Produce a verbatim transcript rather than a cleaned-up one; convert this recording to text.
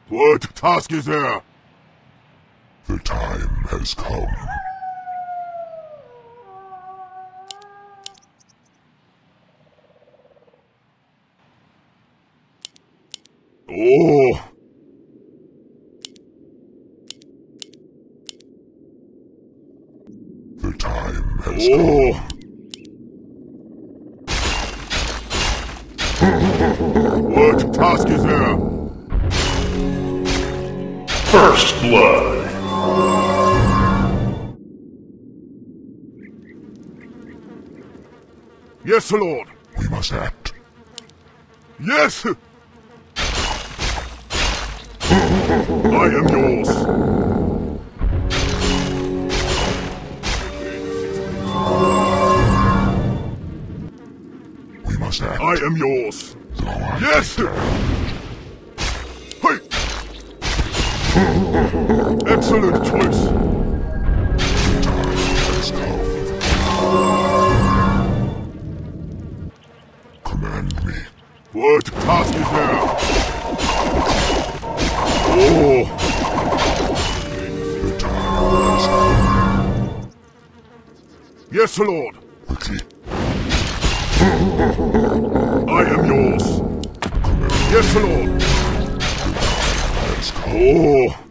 What task is there? The time has come. Oh! The time has Oh! What task is there? First blood. Yes, Lord. come. We must act. Yes! I am yours. We must act. I am yours. Though I Yes! take Hey! Excellent choice. the time has come. Command me. What task is there? Oh! The time has come. Yes, Lord. Quickly. I am yours. Yes, Lord. Has come. Oh!